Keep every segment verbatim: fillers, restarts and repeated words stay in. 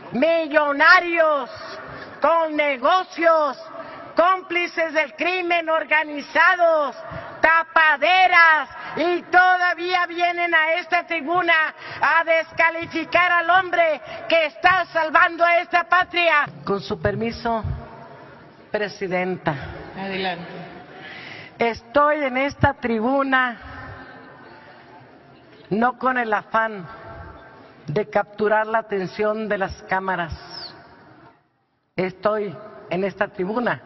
millonarios con negocios, cómplices del crimen organizados, tapaderas, y todavía vienen a esta tribuna a descalificar al hombre que está salvando a esta patria. Con su permiso, Presidenta. Adelante. Estoy en esta tribuna no con el afán de capturar la atención de las cámaras. Estoy en esta tribuna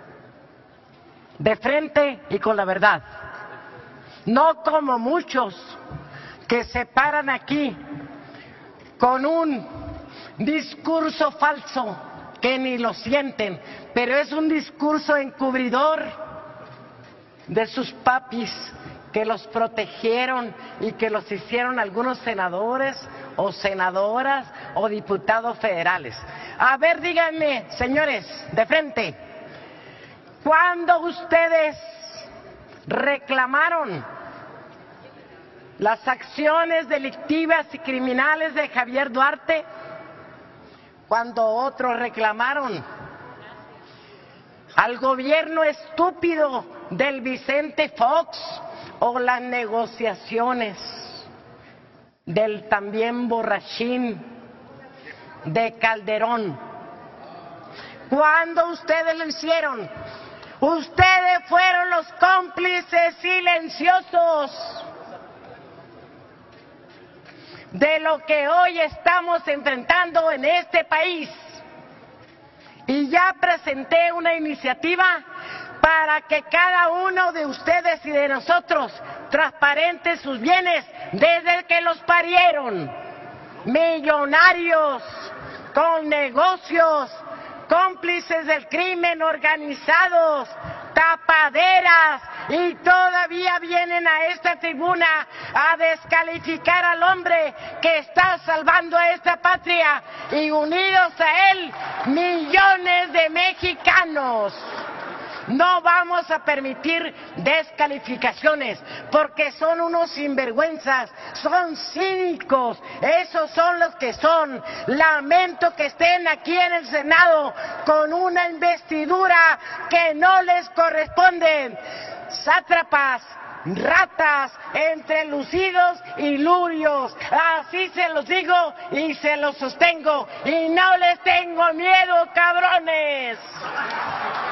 de frente y con la verdad. No como muchos que se paran aquí con un discurso falso que ni lo sienten, pero es un discurso encubridor de sus papis que los protegieron y que los hicieron algunos senadores o senadoras o diputados federales. A ver, díganme, señores, de frente, ¿cuándo ustedes reclamaron las acciones delictivas y criminales de Javier Duarte? Cuando otros reclamaron al gobierno estúpido del Vicente Fox o las negociaciones del también borrachín de Calderón. ¿Cuándo ustedes lo hicieron? Ustedes fueron los cómplices silenciosos de lo que hoy estamos enfrentando en este país. Y ya presenté una iniciativa para que cada uno de ustedes y de nosotros transparente sus bienes desde que los parieron. Millonarios con negocios, cómplices del crimen organizados, tapaderas, y todavía vienen a esta tribuna a descalificar al hombre que está salvando a esta patria, y unidos a él millones de mexicanos. No vamos a permitir descalificaciones porque son unos sinvergüenzas, son cínicos, esos son los que son. Lamento que estén aquí en el Senado con una investidura que no les corresponde. Sátrapas, ratas, entrelucidos y lurios, así se los digo y se los sostengo, y no les tengo miedo, cabrones.